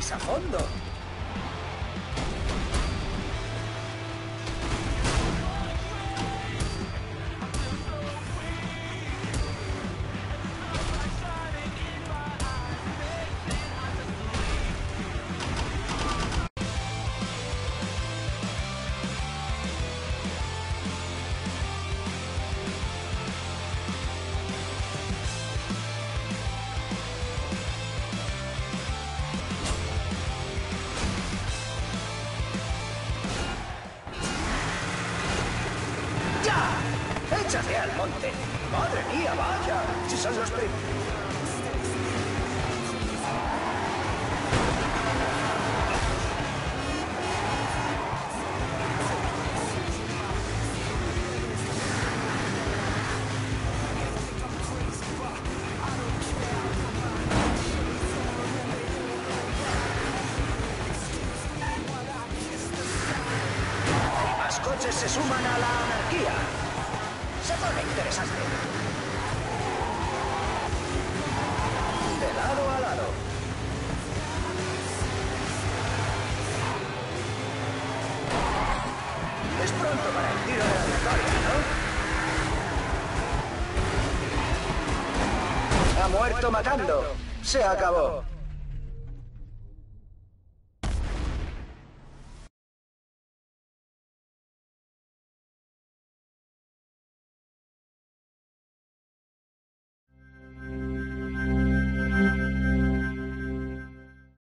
vais a fondo. ¡Échate al monte! ¡Madre mía, vaya! ¡Si son los primeros! Más coches se suman a la anarquía. Se pone interesante. De lado a lado. Es pronto para el tiro de la victoria, ¿no? Ha muerto matando. Se acabó.